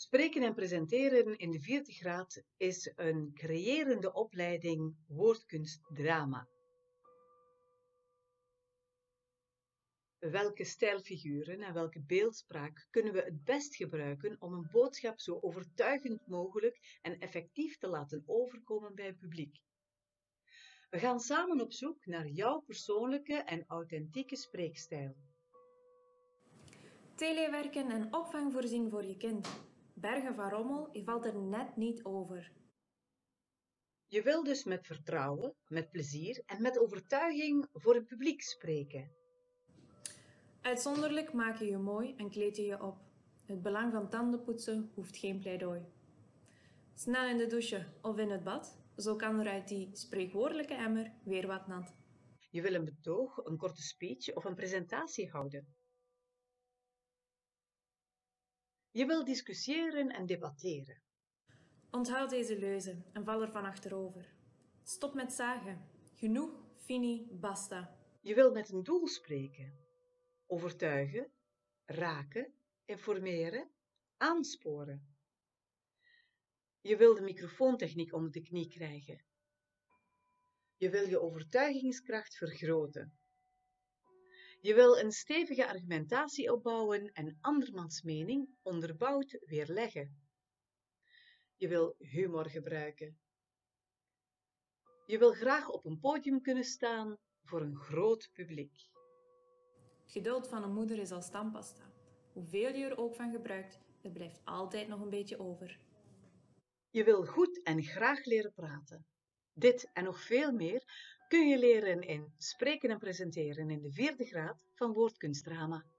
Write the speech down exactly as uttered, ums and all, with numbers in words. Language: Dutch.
Spreken en presenteren in de vierde graad is een creërende opleiding woordkunstdrama. Welke stijlfiguren en welke beeldspraak kunnen we het best gebruiken om een boodschap zo overtuigend mogelijk en effectief te laten overkomen bij het publiek? We gaan samen op zoek naar jouw persoonlijke en authentieke spreekstijl. Telewerken en opvang voorzien voor je kind. Bergen van rommel, je valt er net niet over. Je wil dus met vertrouwen, met plezier en met overtuiging voor het publiek spreken. Uitzonderlijk maak je je mooi en kleed je je op. Het belang van tandenpoetsen hoeft geen pleidooi. Snel in de douche of in het bad, zo kan er uit die spreekwoordelijke emmer weer wat nat. Je wil een betoog, een korte speech of een presentatie houden. Je wil discussiëren en debatteren. Onthoud deze leuze en val er van achterover. Stop met zagen. Genoeg, fini, basta. Je wil met een doel spreken. Overtuigen, raken, informeren, aansporen. Je wil de microfoontechniek onder de knie krijgen. Je wil je overtuigingskracht vergroten. Je wil een stevige argumentatie opbouwen en andermans mening onderbouwd weerleggen. Je wil humor gebruiken. Je wil graag op een podium kunnen staan voor een groot publiek. Het geduld van een moeder is als tandpasta. Hoeveel je er ook van gebruikt, er blijft altijd nog een beetje over. Je wil goed en graag leren praten. Dit en nog veel meer kun je leren in Spreken en Presenteren in de vierde graad van Woordkunstdrama.